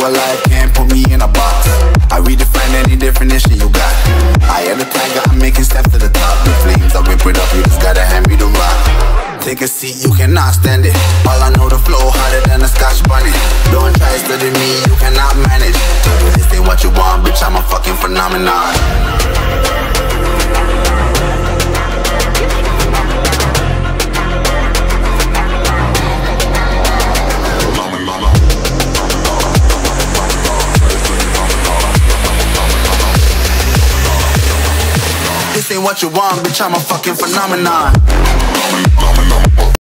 alive, can't put me in a box. I redefine any definition you got. I am the tiger, I'm making steps to the top. The flames, I whip it up, you just gotta hand me the rock. Take a seat, you cannot stand it. All I know, the flow harder than a Scotch bonnet. Don't try study me, you cannot manage. This ain't what you want, bitch, I'm a fucking phenomenon. This ain't what you want, bitch, I'm a fucking phenomenon.